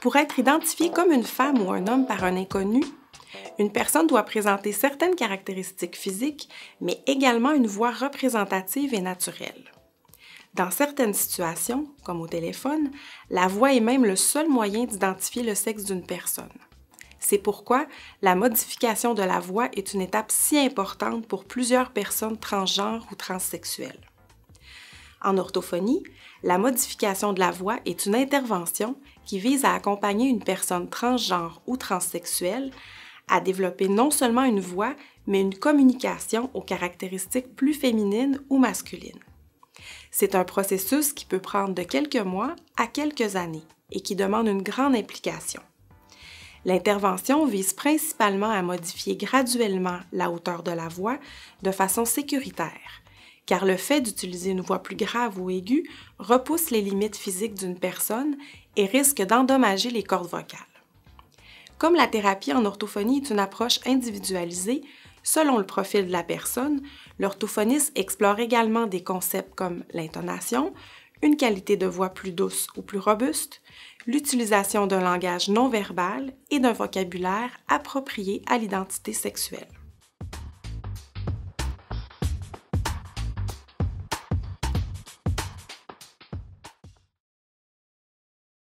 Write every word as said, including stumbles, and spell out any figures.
Pour être identifié comme une femme ou un homme par un inconnu, une personne doit présenter certaines caractéristiques physiques, mais également une voix représentative et naturelle. Dans certaines situations, comme au téléphone, la voix est même le seul moyen d'identifier le sexe d'une personne. C'est pourquoi la modification de la voix est une étape si importante pour plusieurs personnes transgenres ou transsexuelles. En orthophonie, la modification de la voix est une intervention qui vise à accompagner une personne transgenre ou transsexuelle à développer non seulement une voix, mais une communication aux caractéristiques plus féminines ou masculines. C'est un processus qui peut prendre de quelques mois à quelques années et qui demande une grande implication. L'intervention vise principalement à modifier graduellement la hauteur de la voix de façon sécuritaire, car le fait d'utiliser une voix plus grave ou aiguë repousse les limites physiques d'une personne et risque d'endommager les cordes vocales. Comme la thérapie en orthophonie est une approche individualisée, selon le profil de la personne, l'orthophoniste explore également des concepts comme l'intonation, une qualité de voix plus douce ou plus robuste, l'utilisation d'un langage non verbal et d'un vocabulaire approprié à l'identité sexuelle.